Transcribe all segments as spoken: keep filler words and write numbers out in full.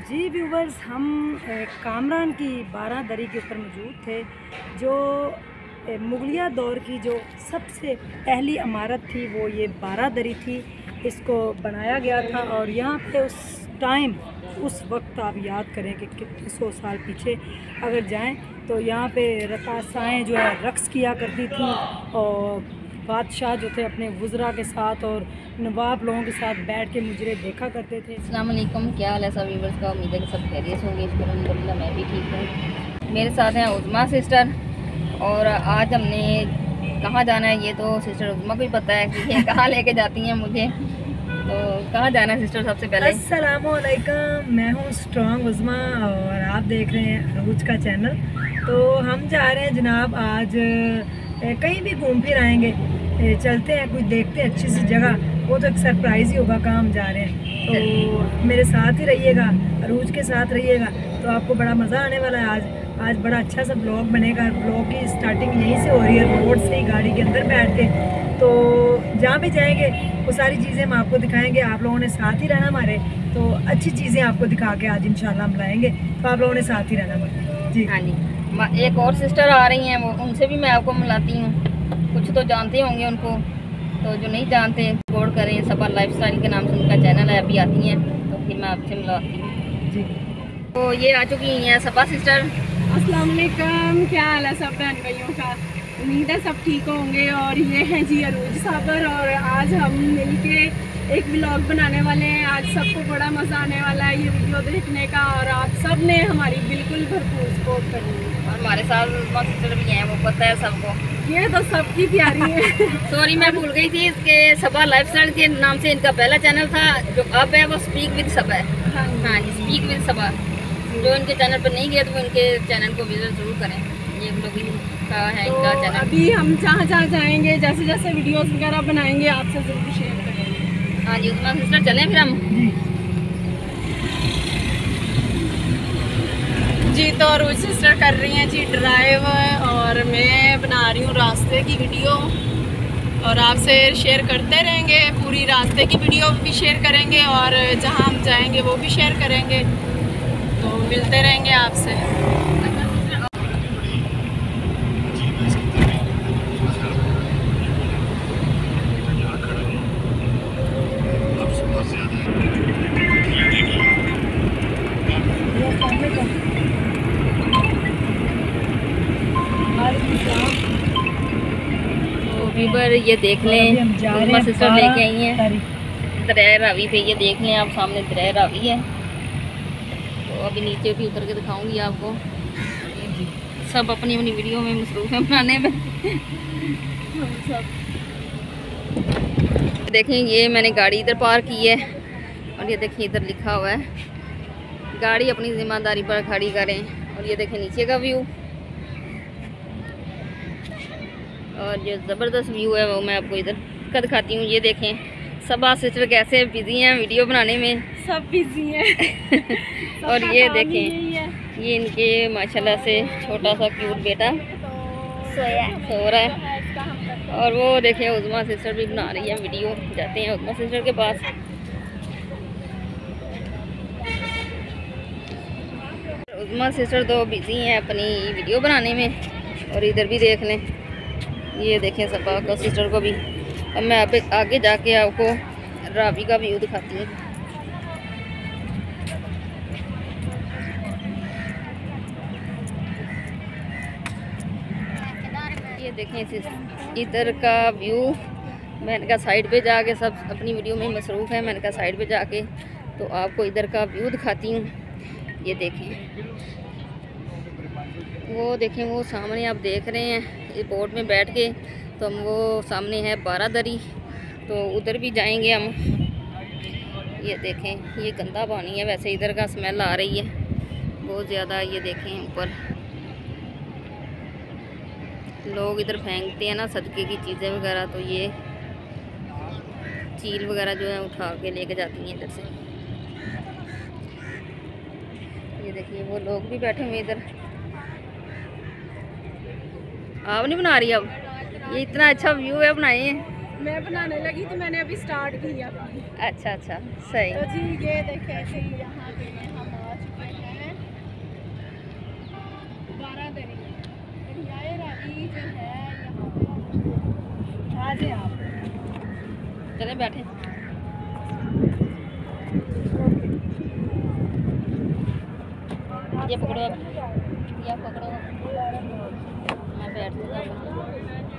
जी viewers, हम कामरान की बारह दरी के ऊपर मौजूद थे, जो मुगलिया दौर की जो सबसे पहली इमारत थी वो ये बारह दरी थी। इसको बनाया गया था और यहाँ पे उस टाइम उस वक्त आप याद करें कि कितने सौ साल पीछे अगर जाएं तो यहाँ पे रकासाएँ जो है रक़्स किया करती थी और बादशाह जो थे अपने वुज़रा के साथ और नवाब लोगों के साथ बैठ के मुजरे देखा करते थे। अस्सलाम वालेकुम, क्या हाल है सब व्यूवर्स का। उम्मीद है कि सब खैरियत होंगे। अल्हम्दुलिल्लाह मैं भी ठीक हूँ। मेरे साथ हैं उज़मा सिस्टर और आज हमने कहाँ जाना है ये तो सिस्टर उज़मा को ही पता है कि ये कहाँ लेके जाती हैं मुझे। तो कहाँ जाना है सिस्टर? सबसे पहले अस्सलाम वालेकुम, मैं हूँ स्ट्रॉन्ग उज़मा और आप देख रहे हैं अरूज का चैनल। तो हम जा रहे हैं जनाब, आज कहीं भी घूम फिर आएंगे, चलते हैं कुछ देखते हैं अच्छी सी जगह। वो तो एक सरप्राइज़ ही होगा कहाँ हम जा रहे हैं। तो मेरे साथ ही रहिएगा, अरूज के साथ रहिएगा, तो आपको बड़ा मज़ा आने वाला है। आज आज बड़ा अच्छा सा ब्लॉग बनेगा। ब्लॉग की स्टार्टिंग यहीं से हो रही है, रोड से ही, गाड़ी के अंदर बैठ के। तो जहाँ भी जाएंगे वो सारी चीज़ें हम आपको दिखाएंगे। आप लोगों ने साथ ही रहना हमारे, तो अच्छी चीज़ें आपको दिखा के आज इंशाल्लाह हम लाएंगे। तो आप लोगों ने साथ ही रहना हमारे। जी हाँ जी। एक और सिस्टर आ रही हैं, वो उनसे भी मैं आपको मिलाती हूँ। कुछ तो जानते होंगे उनको, तो जो नहीं जानते सपोर्ट करें। सबा लाइफस्टाइल के नाम से उनका चैनल है, अभी आती हैं तो फिर मैं आपसे मिलाती हूँ जी। तो ये आ चुकी हैं सबा सिस्टर। अस्सलाम वालेकुम, क्या हाल है सब बहन भाइयों का। उम्मीद है सब ठीक होंगे। और ये हैं जी अरूज साबर, और आज हम मिलके एक व्लॉग बनाने वाले हैं। आज सबको बड़ा मज़ा आने वाला है ये वीडियो देखने का, और आप सब ने हमारी बिल्कुल भरपूर सपोर्ट करनी है। और हमारे साथ सिस्टर भी हैं, वो पता है सबको। ये तो सबकी प्यारी है। सॉरी मैं भूल गई थी, इसके सबा लाइफस्टाइल के नाम से इनका पहला चैनल था, जो अब है वो स्पीक विद सबा है। हाँ हाँ जी, स्पीक विद सबा। जो इनके चैनल पर नहीं गया तो वो इनके चैनल को विजिट जरूर करें। ये ब्लॉगिंग का है तो इनका चैनल। अभी हम जहाँ जहाँ जाएंगे, जैसे जैसे वीडियोस वगैरह बनाएंगे, आपसे जरूर शेयर करेंगे। हाँ जी उज़मा सिस्टर, चलें फिर हम। जी तो अरूज सिस्टर कर रही हैं जी ड्राइव, और मैं बना रही हूँ रास्ते की वीडियो, और आपसे शेयर करते रहेंगे। पूरी रास्ते की वीडियो भी शेयर करेंगे और जहाँ हम जाएंगे वो भी शेयर करेंगे। तो मिलते रहेंगे आपसे। व्यूवर ये देख लें, उज़मा सिस्टर लेके आई हैं दरिया रावी पे। ये देख लें आप, सामने दरिया रावी है। तो अभी नीचे भी उतर के दिखाऊंगी आपको। सब अपनी अपनी वीडियो में मसरूफ़ है बनाने में। देखें ये मैंने गाड़ी इधर पार की है, और ये देखिए इधर लिखा हुआ है गाड़ी अपनी ज़िम्मेदारी पर खड़ी करें। और ये देखें नीचे का व्यू, और जो ज़बरदस्त व्यू है वो मैं आपको इधर का दिखाती हूँ। ये देखें सबा सिस्टर कैसे बिजी हैं वीडियो बनाने में। सब बिजी हैं। और ये देखें ये इनके माशाल्लाह से छोटा सा क्यूट बेटा सोया सो रहा है। और वो देखें उज़मा सिस्टर भी बना रही है वीडियो। जाते हैं उज़मा सिस्टर के पास। उज़मा सिस्टर तो बिजी हैं अपनी वीडियो बनाने में। और इधर भी देख लें, ये देखें सबा का सिस्टर को भी। अब मैं आगे आगे जाके आपको रावी का व्यू दिखाती हूँ। ये देखें इधर का व्यू। मैंने कहा साइड पे जाके, सब अपनी वीडियो में मसरूफ़ है, मैंने कहा साइड पे जाके तो आपको इधर का व्यू दिखाती हूँ। ये देखें वो देखें वो सामने आप देख रहे हैं इस बोट में बैठ के। तो हम वो सामने है बारह दरी, तो उधर भी जाएंगे हम। ये देखें ये गंदा पानी है, वैसे इधर का स्मेल आ रही है बहुत ज़्यादा। ये देखें ऊपर लोग इधर फेंकते हैं ना सदके की चीज़ें वगैरह, तो ये चील वगैरह जो है उठा के लेके जाती हैं इधर से। ये देखिए वो लोग भी बैठे हुए इधर। आप नहीं बना रही? अब ये इतना अच्छा व्यू है, बनाए हैं। मैं बनाने लगी तो मैंने अभी स्टार्ट किया। अच्छा अच्छा सही। तो जी ये देखें जी यहाँ पे हम आ चले बैठे। ये पकड़ो अब, ये आप पकड़ो, मैं बैठ जाऊँगा।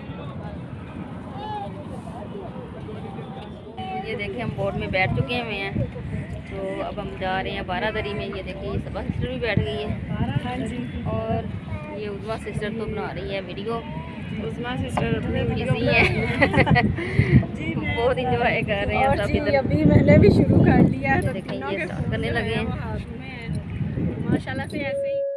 ये देखिए हम बोट में बैठ चुके हुए हैं, तो अब हम जा रहे हैं बारादरी में। ये देखिए ये सबा सिस्टर भी बैठ गई है और ये उज़्मा सिस्टर तो बना रही है वीडियो। उज़्मा सिस्टर अपनी बिजी है बहुत इंजॉय कर रहे हैं सब इधर। अभी मैंने भी शुरू कर लिया है, देखिए ये स्टार्ट करने लगे हैं माशाल्लाह से ऐसे ही।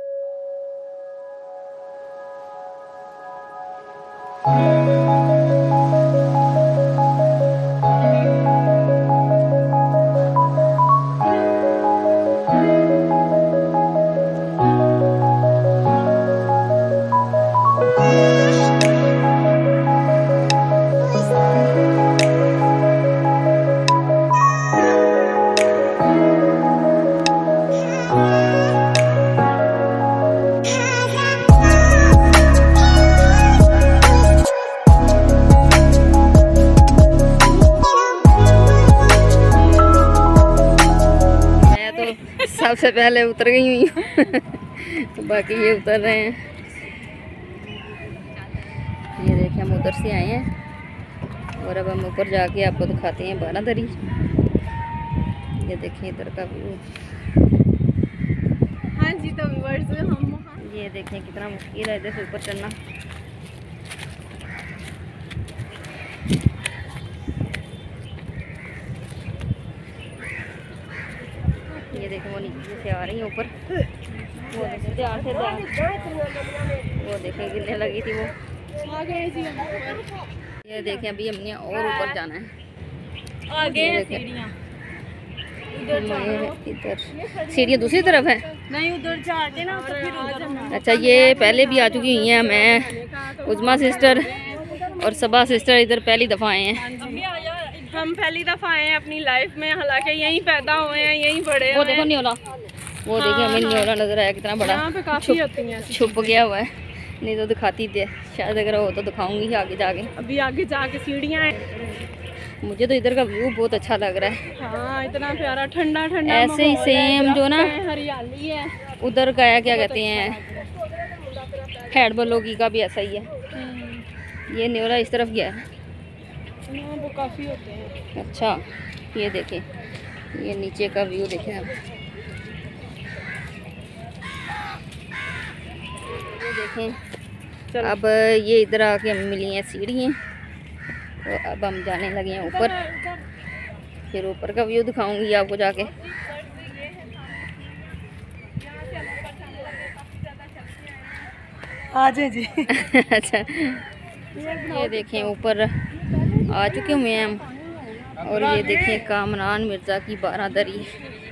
सबसे पहले उतर गई हुई हूँ तो बाकी ये उतर रहे हैं। ये देखिए हम उधर से आए हैं और अब हम ऊपर जाके आपको दिखाते हैं बारादरी। ये देखिए इधर का व्यू। हाँ जी, तो व्यूअर्स हम ये देखें कितना मुश्किल है इधर से ऊपर चढ़ना। ये देखो वो नीचे से आ रही है ऊपर, वो देखो ध्यान से ध्यान, वो देखे गिरने लगी थी वो। आ गए जी। ये देखें अभी हमने और ऊपर जाना है। आगे ये देखें। सीढ़ियाँ, इधर सीढ़ियाँ दूसरी तरफ है। नहीं उधर जाके ना तो फिर उधर। अच्छा ये पहले भी आ चुकी हुई हैं, मैं उज़्मा सिस्टर और सबा सिस्टर इधर पहली दफ़ा आए हैं। हम पहली दफ़ा आए हैं अपनी लाइफ में, हालांकि यहीं पैदा हुए हैं, यहीं बड़े वो हुए देखो हैं। न्योला, वो देखिए हमें न्योला नजर आया कितना बड़ा यहाँ पे काफ़ी होती हैं ऐसी। छुप गया हुआ है, नहीं तो दिखाती थी शायद, अगर हो तो दिखाऊंगी आगे जाके। अभी आगे जाके सीढ़ियाँ हैं। मुझे तो इधर का व्यू बहुत अच्छा लग रहा है। हाँ इतना प्यारा ठंडा ठंडा ऐसे ही माहौल है, सेम जो ना दरख्त हैं, हरियाली है। उधर का है क्या कहते हैं हेड बलोगी का भी ऐसा ही है। ये न्योला इस तरफ गया है। हाँ, वो काफ़ी होते हैं। अच्छा ये देखें, ये नीचे का व्यू देखें आप। ये देखें अब ये इधर आके हम मिली हैं सीढ़ियाँ, तो अब हम जाने लगे हैं ऊपर। फिर ऊपर का व्यू दिखाऊंगी आपको जाके। आ जाए जी। अच्छा ये देखें ऊपर आ चुके हुए हैं हम, और ये देखें कामरान मिर्ज़ा की बारादरी।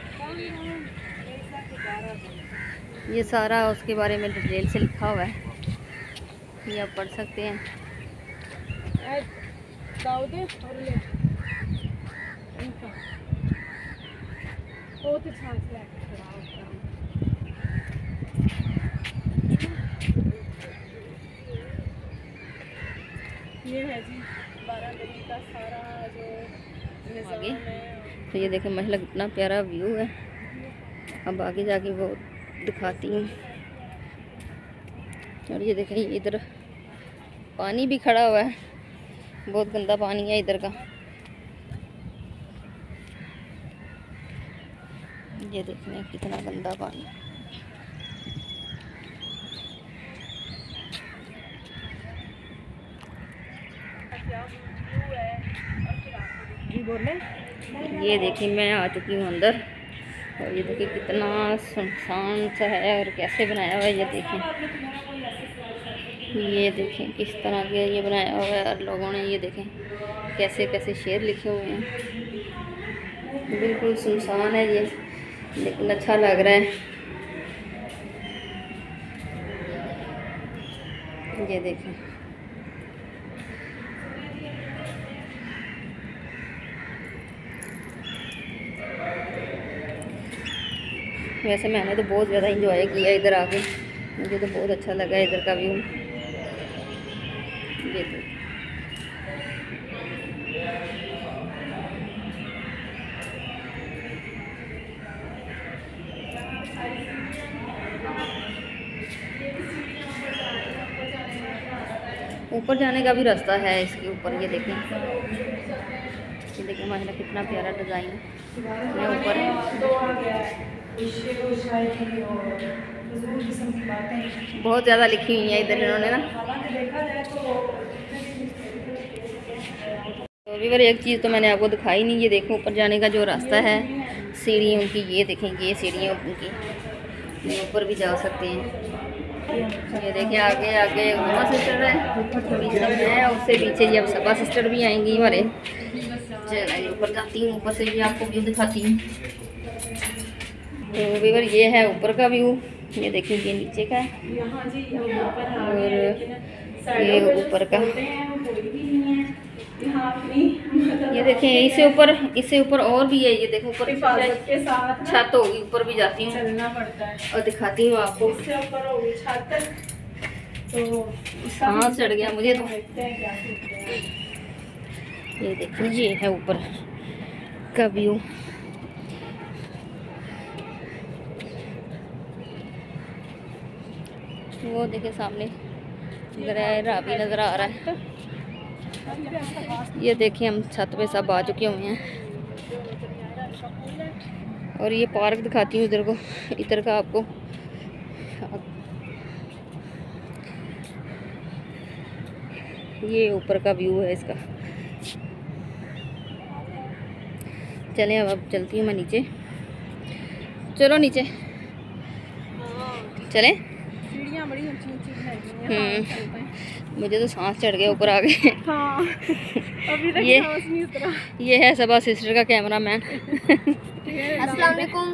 ये सारा उसके बारे में डिटेल से लिखा हुआ है, ये आप पढ़ सकते हैं। ये है जी बारादरी का सारा जो आगे तो ये देखें माशाल्लाह कितना प्यारा व्यू है। अब आगे जाके वो दिखाती हूँ। और ये देखें इधर पानी भी खड़ा हुआ है, बहुत गंदा पानी है इधर का। ये देखने कितना गंदा पानी। जी बोले। ये देखिए मैं आ चुकी हूँ अंदर, और ये देखिए कितना सुनसान सा है और कैसे बनाया हुआ है। ये देखें, ये देखें किस तरह के ये बनाया हुआ है, और लोगों ने ये देखें कैसे कैसे शेर लिखे हुए हैं। बिल्कुल सुनसान है ये, लेकिन अच्छा लग रहा है। ये देखें वैसे मैंने तो बहुत ज़्यादा इंजॉय किया इधर आके, मुझे तो बहुत अच्छा लगा इधर का व्यू। ये तो ऊपर जाने का भी रास्ता है इसके ऊपर, ये देखें, ये देखें माशाल्लाह कितना प्यारा डिज़ाइन है। मैं ऊपर बहुत ज़्यादा लिखी हुई है इधर इन्होंने ना। तो वीवर एक चीज़ तो मैंने आपको दिखाई नहीं, ये देखो ऊपर जाने का जो रास्ता है, सीढ़ी उनकी, ये देखें, ये सीढ़ियाँ उनकी, ये ऊपर भी जा सकते हैं। ये देखिए आगे आगे उमा सिस्टर है, पीछे है, उससे पीछे ये अब सबा सिस्टर भी आएंगी हमारे। चलिए ऊपर जाती हूँ, ऊपर से भी आपको व्यू दिखाती हूँ। तो वीवर ये है ऊपर का व्यू, ये देखिए ये नीचे का है और ये ऊपर का, ये देखें इससे ऊपर, इससे ऊपर और भी है, ये देखो ऊपर के साथ छत होगी, ऊपर भी जाती हूँ चलना पड़ता है और दिखाती हूँ आपको। इससे ऊपर होगी छत, तो सांस चढ़ गया मुझे तो। देखते हैं क्या सीखते हैं। ये देखिए ये है ऊपर का व्यू। वो देखिए सामने दरिया रावी नज़र आ रहा है। ये देखिए हम छत पे सब आ चुके हुए हैं और ये पार्क दिखाती हूँ इधर को, इधर का आपको। ये ऊपर का व्यू है इसका। चलें अब अब चलती हूँ मैं नीचे, चलो नीचे चलें। सीढ़ियाँ बड़ी ऊंची ऊंची हैं, मुझे तो सांस चढ़ गया ऊपर आ गए। हाँ अभी तक ये सांस नहीं उतरा। ये है सबा सिस्टर का कैमरा मैन। अस्सलाम वालेकुम।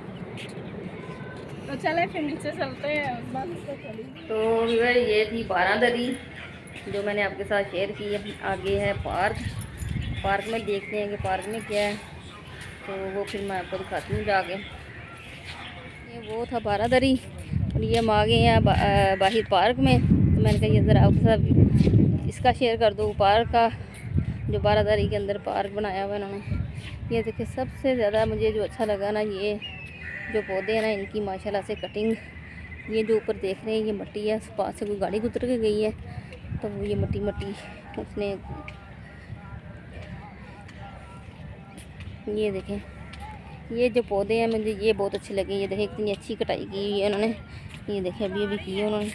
तो चले फिर नीचे चलते हैं बस। तो चलिए, तो व्यूअर ये थी बारादरी जो मैंने आपके साथ शेयर की। अब आगे है पार्क, पार्क में देखते हैं कि पार्क में क्या है, तो वो फिर मैं आपको दिखाती हूँ जाके। ये वो था बारादरी और ये हम आ गए हैं बा, बाहिर पार्क में। तो मैंने कहा ये ज़रा आपके साथ इसका शेयर कर दूँ, पार्क का जो बारादरी के अंदर पार्क बनाया हुआ इन्होंने। ये देखिए सबसे ज़्यादा मुझे जो अच्छा लगा ना, ये जो पौधे हैं ना इनकी माशाल्लाह से कटिंग। ये जो ऊपर देख रहे हैं ये मिट्टी है, पास से कोई गाड़ी गुजर के गई है तो वो ये मिट्टी मिट्टी उसने, ये देखें ये जो पौधे हैं मुझे ये बहुत अच्छे लगे। ये देखें कितनी अच्छी कटाई की हुई है उन्होंने, ये देखें अभी अभी की है उन्होंने।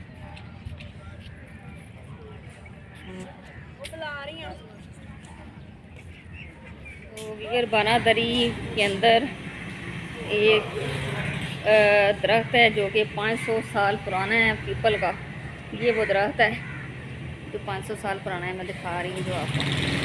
तो वीर बारादरी के अंदर एक दरख्त है जो कि पाँच सौ साल पुराना है, पीपल का। ये वो दरख्त है जो पाँच सौ साल पुराना है, मैं दिखा रही हूँ जो आपको।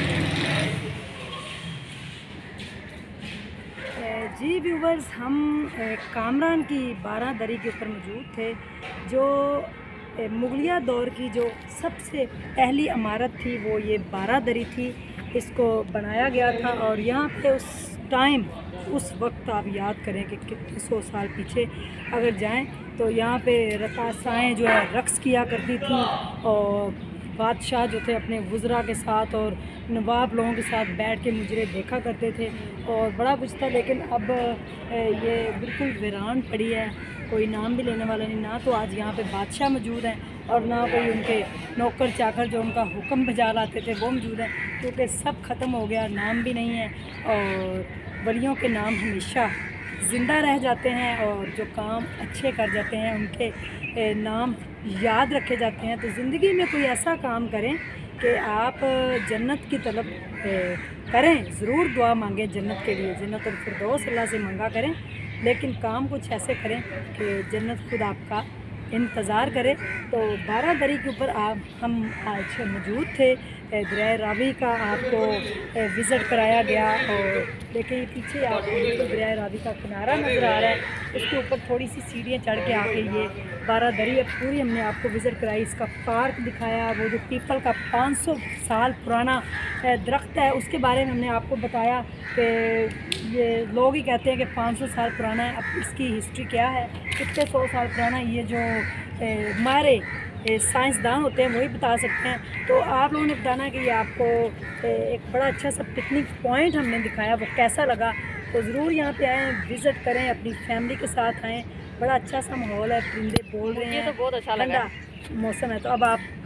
जी व्यूवर्स, हम कामरान की बारादरी के ऊपर मौजूद थे, जो मुगलिया दौर की जो सबसे पहली इमारत थी वो ये बारादरी थी। इसको बनाया गया था और यहाँ पे उस टाइम उस वक्त आप याद करें कि कितने सौ साल पीछे अगर जाएं तो यहाँ पे रकासाएँ जो है रक्स किया करती थी और बादशाह जो थे अपने वज़रा के साथ और नवाब लोगों के साथ बैठ के मुजरे देखा करते थे और बड़ा कुछ था। लेकिन अब ये बिल्कुल वीरान पड़ी है, कोई नाम भी लेने वाला नहीं। ना तो आज यहाँ पे बादशाह मौजूद हैं और ना कोई उनके नौकर चाकर जो उनका हुक्म बजा लाते थे वो मौजूद हैं, क्योंकि सब ख़त्म हो गया, नाम भी नहीं है। और वलियों के नाम हमेशा ज़िंदा रह जाते हैं और जो काम अच्छे कर जाते हैं उनके नाम याद रखे जाते हैं। तो ज़िंदगी में कोई ऐसा काम करें कि आप जन्नत की तलब करें, ज़रूर दुआ मांगें जन्नत के लिए, जन्नत और फिरदौस अल्लाह से मंगा करें, लेकिन काम कुछ ऐसे करें कि जन्नत खुद आपका इंतज़ार करे। तो बारादरी के ऊपर आप हम आज मौजूद थे, दरिया रावी का आपको विज़िट कराया गया और देखिए पीछे आपको दरिया रावी का किनारा नज़र आ रहा है, उसके ऊपर थोड़ी सी सीढ़ियाँ चढ़ के आके ये बारादरी अब पूरी हमने आपको विज़िट कराई। इसका पार्क दिखाया, वो जो पीपल का पाँच सौ साल पुराना दरख्त है उसके बारे में हमने आपको बताया कि ये लोग ही कहते हैं कि पाँच सौ साल पुराना है। अब इसकी हिस्ट्री क्या है, कितने सौ साल पुराना, ये जो हमारे साइंसदान होते हैं वही बता सकते हैं। तो आप लोगों ने बताना कि ये आपको एक बड़ा अच्छा सा पिकनिक पॉइंट हमने दिखाया, वो कैसा लगा। तो ज़रूर यहाँ पे आएँ, विज़िट करें, अपनी फैमिली के साथ आएँ। बड़ा अच्छा सा माहौल है, परिंदे बोल रहे हैं, तो बहुत अच्छा लगा, मौसम है। तो अब आप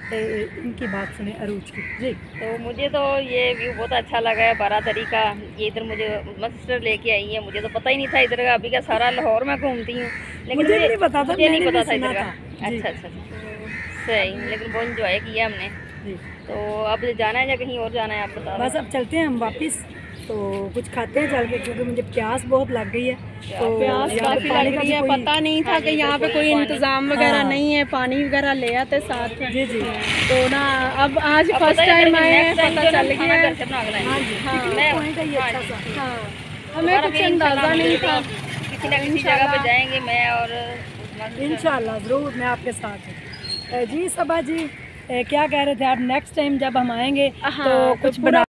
ए, इनकी बात सुने अरूज की जी। तो मुझे तो ये व्यू बहुत अच्छा लगा है, बारादरी का। ये इधर मुझे उज़्मा सिस्टर लेके आई है, मुझे तो पता ही नहीं था इधर का। अभी का सारा लाहौर में घूमती हूँ, लेकिन मुझे भी नहीं पता था, मुझे नहीं मैंने पता भी था इधर सुना का। था। जी। अच्छा अच्छा अच्छा, सही। लेकिन बहुत इंजॉय किया हमने। जी। तो अब जाना है या कहीं और जाना है, आप बताओ। बस अब चलते हैं हम वापस, तो कुछ खाते हैं चल के, क्योंकि मुझे प्यास बहुत लग गई है। तो प्यास यहाँ पे काफी पानी लग का रही भी है, कोई- पता नहीं था हाँ कि जी, यहाँ पे कोई कोई पानी- इंतजाम वगैरह हाँ। नहीं है, पानी वगैरह ले आते साथ। जी जी। तो ना अब आज अब फर्स्ट पता है, टाइम आए हैं, next time पता जो ना चल खाना गया घर है। से बना के लाएंगे। हाँ जी, हाँ। पिकनिक मैं- पॉइंट है ये हाँ अच्छा जी। सा। हाँ, हमें दोबारा कुछ फिर अंदाजा इंशाल्लाह नहीं हम था। किसी ना किसी जगह पे जाएंगे, मैं और उस्मान सिस्टर। इंशाल्लाह ज़रूर मैं आपके साथ हूँ। जी सबा जी, ए, क्या कह रहे थे आप? नेक्स्ट टाइम जब हम आएंगे हाँ, तो तो कुछ पूरा बना